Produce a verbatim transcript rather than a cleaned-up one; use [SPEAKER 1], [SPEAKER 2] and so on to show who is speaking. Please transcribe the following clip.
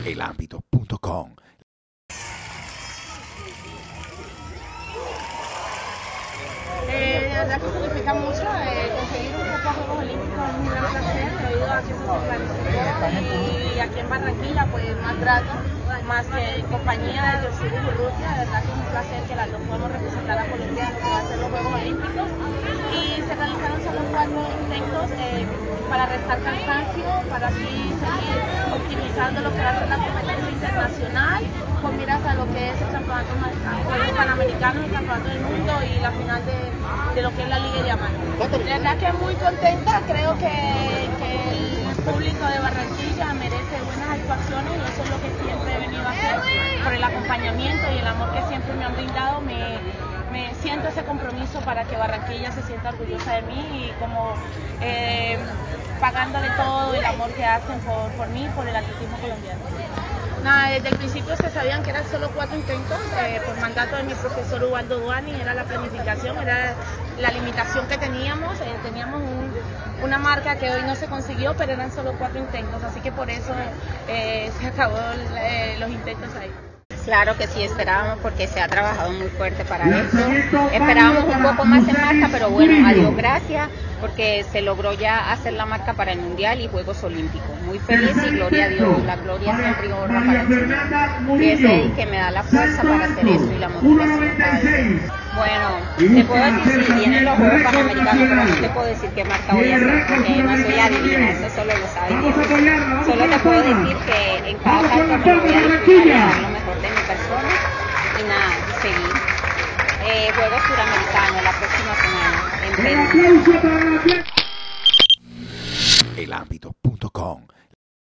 [SPEAKER 1] el ámbito punto com.
[SPEAKER 2] Eh, de verdad que significa mucho eh, conseguir un cupo a Juegos Olímpicos, es un gran placer debido a que eso se planificó y aquí en Barranquilla pues más grato, más que en compañía de Ciro y Urrutia, de verdad que es un placer que las dos podamos representar a Colombia en lo que va a ser los Juegos Olímpicos y se realizaron solo cuatro intentos eh, para restar cansancio, para así seguir optimizando lo que va a ser la competencia internacional con miras a lo que es el campeonato panamericano, el campeonato del mundo y la final de, de lo que es la Liga de Diamantes. De verdad que muy contenta, creo que, que el público de Barranquilla merece buenas actuaciones y eso es lo que siempre he venido a hacer por el acompañamiento y el amor que siempre me han brindado. Me, me siento ese compromiso para que Barranquilla se sienta orgullosa de mí y como eh, pagándole todo el amor que hacen por, por mí, por el atletismo colombiano. Nada, desde el principio se sabían que eran solo cuatro intentos, eh, por mandato de mi profesor Ubaldo Duani, era la planificación, era la limitación que teníamos, eh, teníamos un, una marca que hoy no se consiguió, pero eran solo cuatro intentos, así que por eso eh, se acabó eh, los intentos ahí.
[SPEAKER 3] Claro que sí, esperábamos porque se ha trabajado muy fuerte para esto. Esperábamos un poco más en marca, pero bueno, a Dios gracias, porque se logró ya hacer la marca para el Mundial y Juegos Olímpicos. Muy feliz y gloria a Dios, la gloria siempre y honra para el Señor, que es Él que me da la fuerza para hacer eso y la motivación cada vez. Bueno, te puedo decir si vienen los Juegos Panamericanos, pero no te puedo decir qué marca voy a hacer, porque no soy adivina, eso solo lo sabe Dios. Solo te puedo decir que en cada salto me voy a disfrutar y a dar lo mejor de mi persona y nada, seguir. Eh, Juegos Suramericanos la próxima semana en Perú.
[SPEAKER 1] el ámbito punto com